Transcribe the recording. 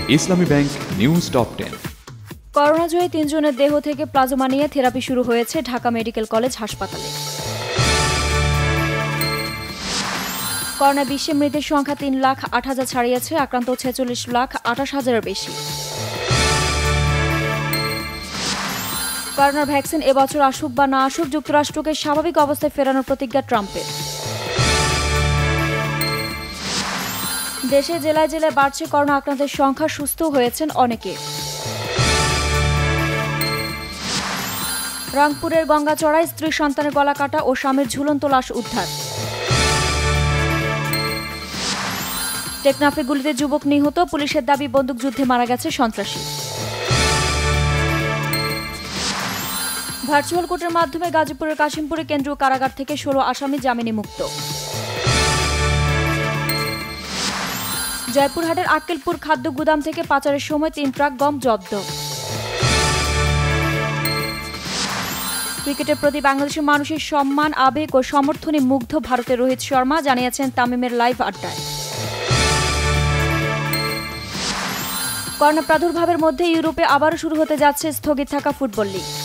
ইসলামী Bank news top 10। Corona জয়ী 3 জনের দেহ থেকে প্লাজমা নিয়ে থেরাপি শুরু হয়েছে ঢাকা মেডিকেল কলেজ হাসপাতালে। করোনা বিশ্বে মৃতের সংখ্যা 3,08,000 ছাড়িয়েছে, আক্রান্ত 46,28,000-এর বেশি। করোনার ভ্যাকসিন এবছর আসুক বা না আসুক, যুক্তরাষ্ট্রকে স্বাভাবিক অবস্থায় ফেরানোর প্রতিজ্ঞা ট্রাম্পের। দেশে জেলায় জেলায় বাড়ছে করোনা আক্রান্তের সংখ্যা, সুস্থ হয়েছেন অনেকে। রংপুরের গঙ্গাচড়ায় স্ত্রী সন্তানের গলা কাটা ও স্বামীর ঝুলন্ত লাশ উদ্ধার। টেকনাফে গুলিতে যুবক নিহত, পুলিশের দাবি বন্দুকযুদ্ধে মারা গেছে সন্ত্রাসী। ভার্চুয়াল কোর্টের মাধ্যমে গাজীপুরের কাশিমপুরে কেন্দ্রীয় কারাগার থেকে 16 আসামি জামিনে মুক্ত। জয়পুরহাটের আক্কেলপুর খাদ্য গুদাম থেকে পাচারের সময় 3 ট্রাক গম জব্দ। ক্রিকেটের প্রতি বাংলাদেশের মানুষের সম্মান, আবেগ ও সমর্থনে মুগ্ধ ভারতের রোহিত শর্মা, জানিয়েছেন তামিমের লাইভ আড্ডায়। করোনা প্রাদুর্ভাবের মধ্যে ইউরোপে আবারও শুরু হতে যাচ্ছে স্থগিত থাকা ফুটবল লিগ।